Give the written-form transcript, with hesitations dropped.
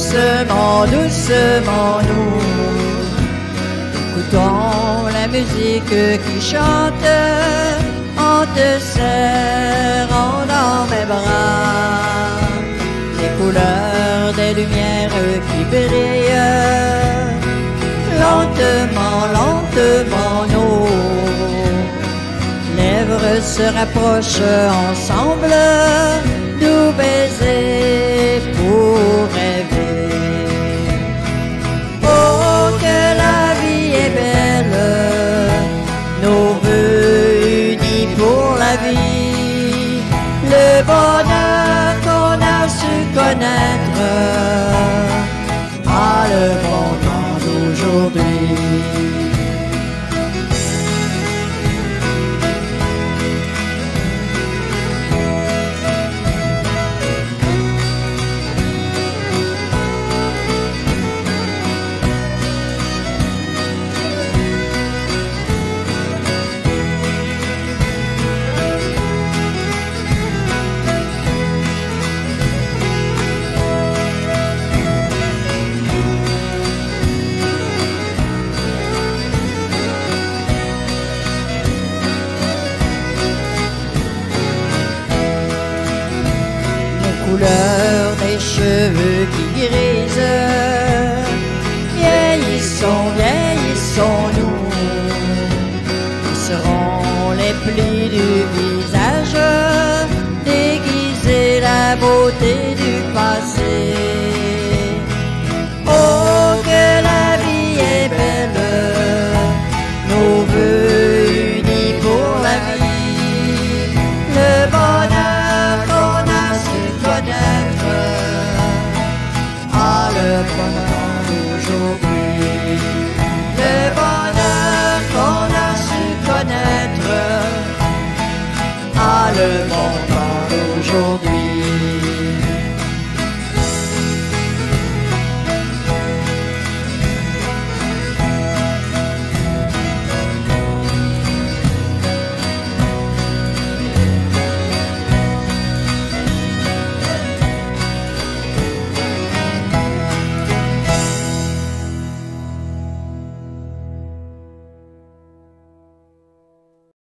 doucement, doucement nous écoutons la musique qui chante en te serrant dans mes bras. Les couleurs des lumières qui brillent lentement, lentement nos lèvres se rapprochent ensemble, doux baisers pour rêver. Oh, que la vie est belle, nos vœux unis pour la vie, le bonheur qu'on a su connaître à le bon temps d'aujourd'hui. Couleur des cheveux qui grisent, vieillissons, vieillissons-nous, qui seront les plis du visage, déguiser la beauté du passé. Oh, que la vie est belle, nos vœux unis pour la vie, le bonheur qu'on a su connaître à le bonheur.